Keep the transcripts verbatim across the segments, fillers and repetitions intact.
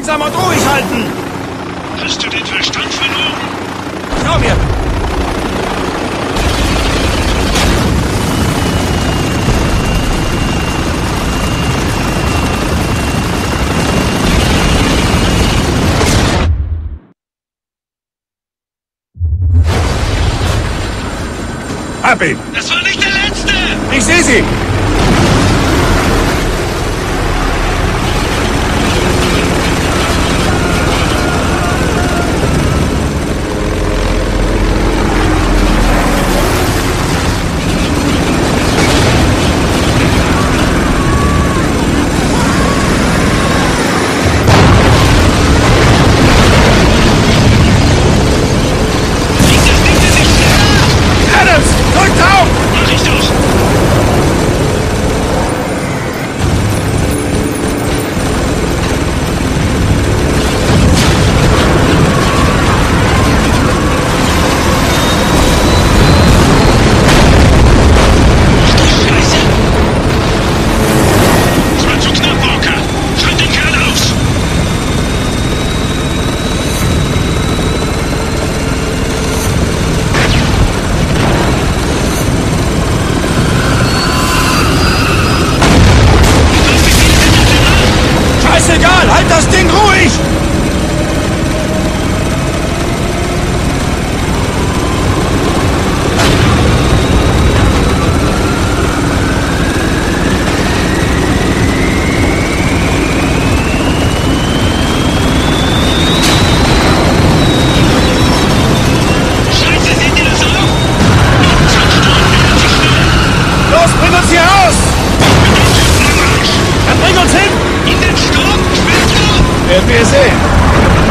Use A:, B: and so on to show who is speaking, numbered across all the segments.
A: langsam und ruhig halten!
B: Hast du den Verstand verloren?
A: Schau mir!
C: Hab ihn!
B: Das war nicht der letzte!
C: Ich sehe sie!
A: Egal, halt das Ding ruhig!
B: Scheiße, seht ihr das auch?
A: Los, bring uns hier raus! Dann bring uns hin!
B: In den Sturm? Schwimmt du?
A: Werden wir sehen.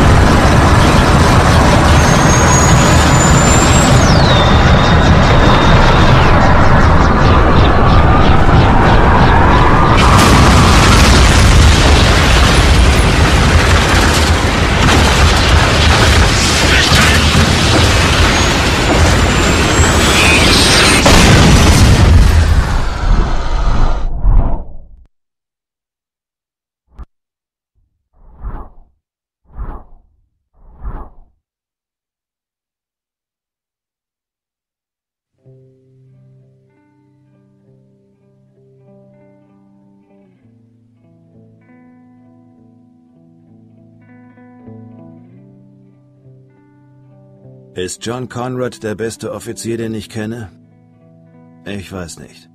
D: Ist John Conrad der beste Offizier, den ich kenne? Ich weiß nicht.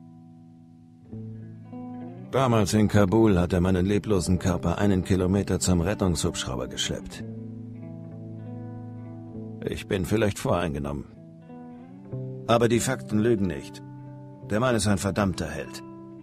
D: Damals in Kabul hat er meinen leblosen Körper einen Kilometer zum Rettungshubschrauber geschleppt. Ich bin vielleicht voreingenommen. Aber die Fakten lügen nicht. Der Mann ist ein verdammter Held.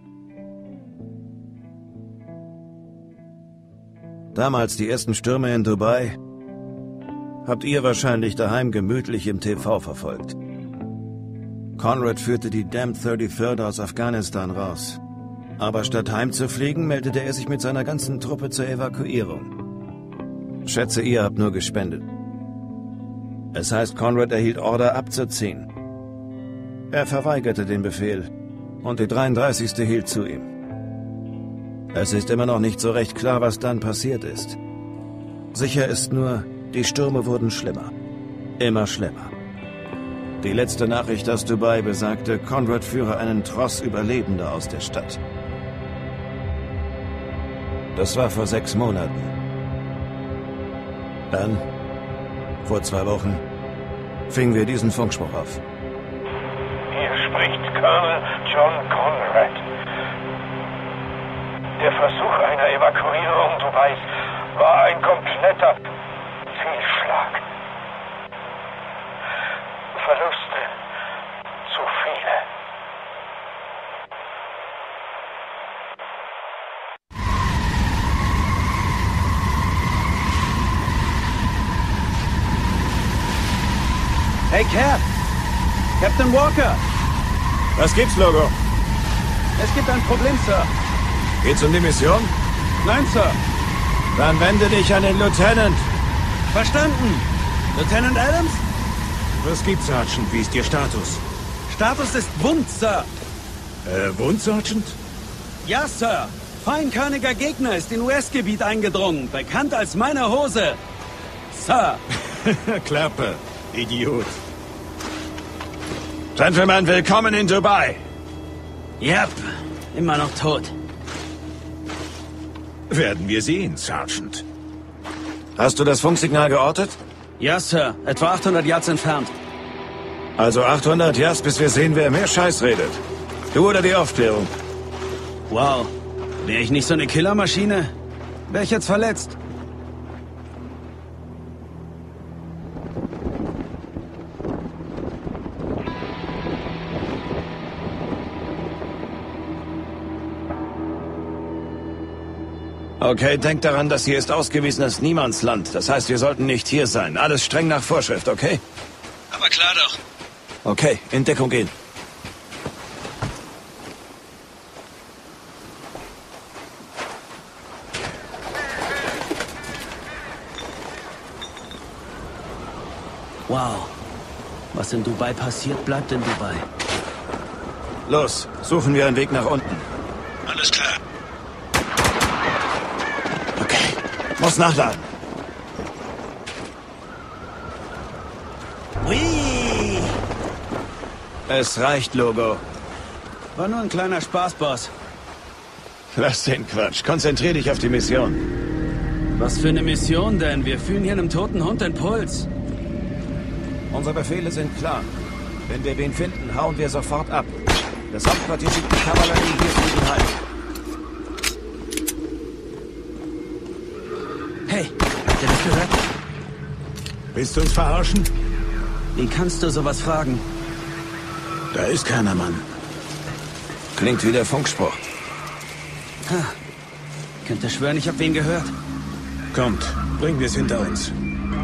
D: Damals die ersten Stürme in Dubai habt ihr wahrscheinlich daheim gemütlich im T V verfolgt. Conrad führte die Damned dreiunddreißig aus Afghanistan raus. Aber statt heimzufliegen, meldete er sich mit seiner ganzen Truppe zur Evakuierung. Schätze, ihr habt nur gespendet. Es heißt, Conrad erhielt Order abzuziehen. Er verweigerte den Befehl und die dreiunddreißigste hielt zu ihm. Es ist immer noch nicht so recht klar, was dann passiert ist. Sicher ist nur, die Stürme wurden schlimmer. Immer schlimmer. Die letzte Nachricht aus Dubai besagte, Conrad führe einen Tross Überlebender aus der Stadt. Das war vor sechs Monaten. Dann, vor zwei Wochen, fingen wir diesen Funkspruch auf.
E: Hier spricht Colonel John Conrad. Der Versuch einer Evakuierung Dubais war ein kompletter Fehlschlag. Verluste. Zu viele.
F: Hey, Cap! Captain Walker!
A: Was gibt's, Logo?
F: Es gibt ein Problem, Sir.
A: Geht's um die Mission?
F: Nein, Sir.
A: Dann wende dich an den Lieutenant.
F: Verstanden. Lieutenant Adams?
C: Was gibt's, Sergeant? Wie ist Ihr Status?
F: Status ist Wund, Sir.
C: Äh, Wund, Sergeant?
F: Ja, Sir. Feinkörniger Gegner ist in U S-Gebiet eingedrungen, bekannt als meine Hose. Sir.
C: Klappe, Idiot.
A: Gentlemen, willkommen in Dubai.
F: Yep, immer noch tot.
C: Werden wir sehen, Sergeant.
A: Hast du das Funksignal geortet?
F: Ja, Sir. Etwa achthundert Yards entfernt.
A: Also achthundert Yards, bis wir sehen, wer mehr Scheiß redet. Du oder die Aufklärung?
F: Wow. Wäre ich nicht so eine Killermaschine? Wäre ich jetzt verletzt?
A: Okay, denk daran, das hier ist ausgewiesenes Niemandsland. Das heißt, wir sollten nicht hier sein. Alles streng nach Vorschrift, okay?
B: Aber klar doch.
A: Okay, in Deckung gehen.
F: Wow. Was in Dubai passiert, bleibt in Dubai.
A: Los, suchen wir einen Weg nach unten.
B: Alles klar.
A: Okay, muss nachladen.
F: Hui!
A: Es reicht, Logo.
F: War nur ein kleiner Spaß, Boss.
A: Lass den Quatsch. Konzentrier dich auf die Mission.
F: Was für eine Mission denn? Wir fühlen hier einem toten Hund den Puls.
A: Unsere Befehle sind klar. Wenn wir wen finden, hauen wir sofort ab. Das Hauptquartier schickt die Kavallerie hier für den Halt.
F: Hey, habt ihr das gehört?
C: Willst du uns verarschen?
F: Wie kannst du sowas fragen?
C: Da ist keiner, Mann.
A: Klingt wie der Funkspruch.
F: Ha. Könnte schwören, ich hab wen gehört.
C: Kommt, bringen wir es hinter uns.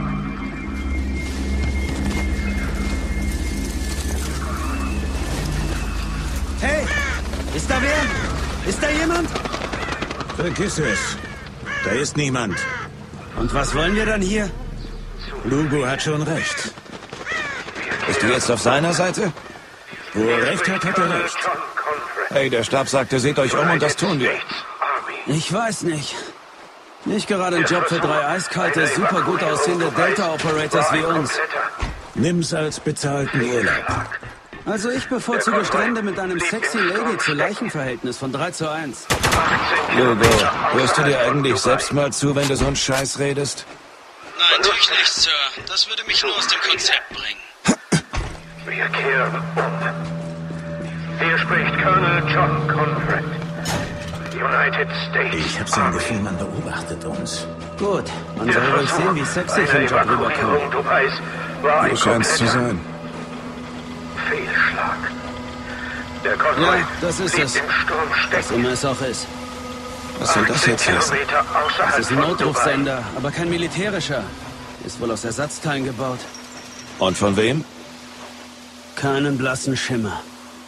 F: Hey, ist da wer? Ist da jemand?
C: Vergiss es. Da ist niemand.
F: Und was wollen wir dann hier?
C: Lugo hat schon recht.
A: Bist du jetzt auf seiner Seite?
C: Wo er recht hat, hat er recht.
A: Hey, der Stab sagte, seht euch um und das tun wir.
F: Ich weiß nicht. Nicht gerade ein Job für drei eiskalte, super gut aussehende Delta-Operators wie uns.
C: Nimm's als bezahlten Urlaub.
F: Also ich bevorzuge Strände mit einem sexy Lady zu Leichenverhältnis von drei zu eins.
A: Logo, hörst du dir eigentlich selbst mal zu, wenn du so einen Scheiß redest?
B: Nein, tue ich nicht, Sir. Das würde mich nur aus dem Konzept bringen.
E: Wir kehren um. Hier spricht Colonel John Conrad. United States.
C: Ich hab so ein Gefühl, man beobachtet uns.
F: Gut, man soll ruhig sehen, wie sexy ich im Job rüberkomme.
E: Dubais war ein
A: Du scheinst zu sein.
E: Fehlschlag. Der Konvoi
F: Ja, das ist
E: blieb
F: es.
E: im Sturm
F: Was
E: stecken.
F: immer es auch ist.
A: Was soll das jetzt heißen?
E: Kilometer
F: Es
E: außerhalb
F: ist ein
E: von
F: Notrufsender, aber kein militärischer. Ist wohl aus Ersatzteilen gebaut.
A: Und von wem?
F: Keinen blassen Schimmer.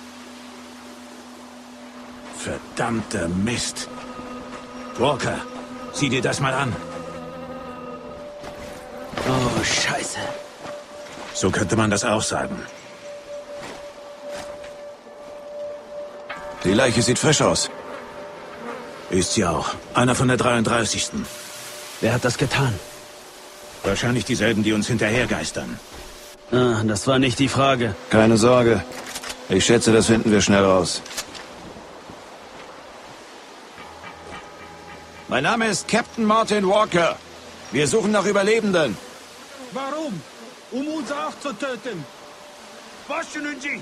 C: Verdammter Mist. Walker, sieh dir das mal an.
F: Oh, Scheiße.
C: So könnte man das auch sagen.
A: Die Leiche sieht frisch aus.
C: Ist sie auch. Einer von der dreiunddreißigsten
F: Wer hat das getan?
C: Wahrscheinlich dieselben, die uns hinterhergeistern.
F: Ah, das war nicht die Frage.
A: Keine Sorge. Ich schätze, das finden wir schnell raus. Mein Name ist Captain Martin Walker. Wir suchen nach Überlebenden.
F: Warum? Um uns auch zu töten. Was können Sie?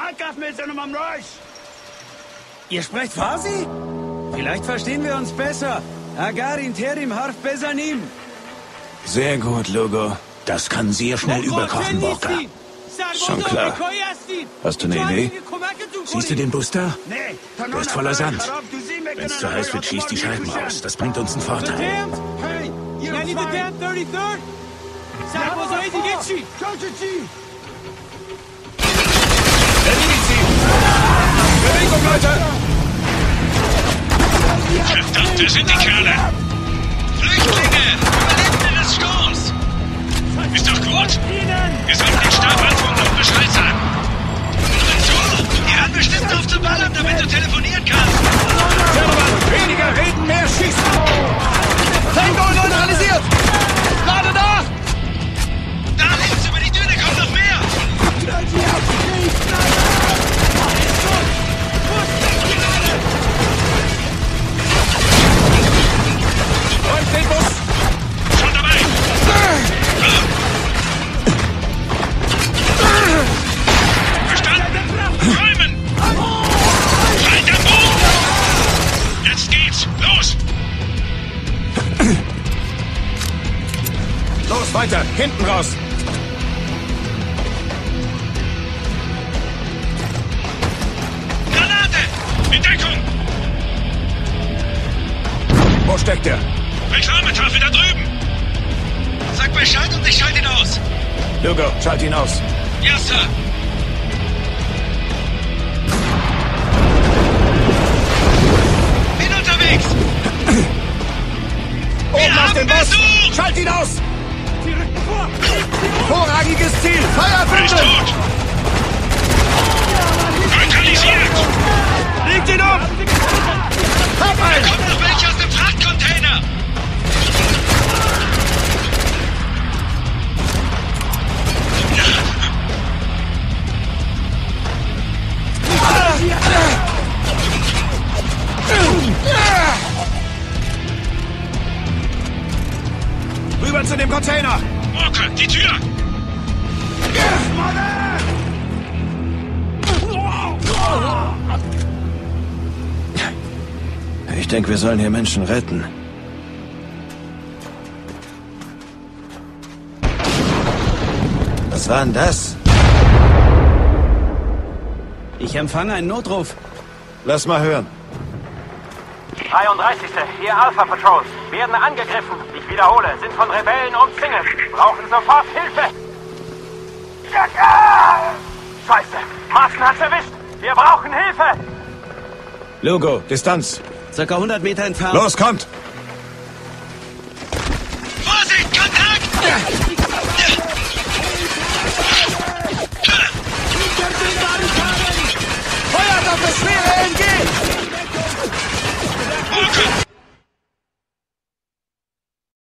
F: Ihr sprecht Farsi? Vielleicht verstehen wir uns besser. Agarin Terim Harf Besanim.
A: Sehr gut, Logo.
C: Das kann sehr schnell überkochen, Walker.
A: Schon klar. Hast du eine Idee?
C: Siehst du den Bus da? Der ist voller Sand. Wenn es zu heiß wird, schießt die Scheiben raus. Das bringt uns einen Vorteil.
A: Bewegung, Leute!
B: Verdammt, wer sind die Kerle? Flüchtlinge! Überlebende des Sturms! Ist doch gut. Wir sollten den Stab anfunken und Bescheid sagen. Hör zu! Die hören bestimmt auf zu ballern, damit du telefonieren kannst.
A: Gentlemen, weniger reden! Weiter, hinten raus!
B: Granate! In Deckung!
A: Wo steckt er?
B: Reklametafel da drüben! Sag Bescheid und ich schalte ihn aus.
A: Lugo, schalt ihn aus.
B: Ja, Sir. Bin unterwegs!
A: Oben auf den Boss!
B: Besuch!
A: Schalt ihn aus! Vorrangiges Ziel! Feuer
B: Ist tot! Neutralisiert!
A: Legt ihn um! Hab
B: Da
A: einen!
B: kommen noch welche aus dem Frachtcontainer!
A: Rüber zu dem Container!
B: Walker, die Tür!
D: Ich denke, wir sollen hier Menschen retten. Was war denn das?
F: Ich empfange einen Notruf.
D: Lass mal hören.
E: dreiunddreißigste Hier Alpha Patrol. Werden angegriffen. Ich wiederhole, sind von Rebellen umzingelt. Brauchen sofort Hilfe. Scheiße, Marsten hat's erwischt. Wir brauchen Hilfe.
A: Lugo, Distanz.
F: Circa hundert Meter entfernt.
A: Los, kommt!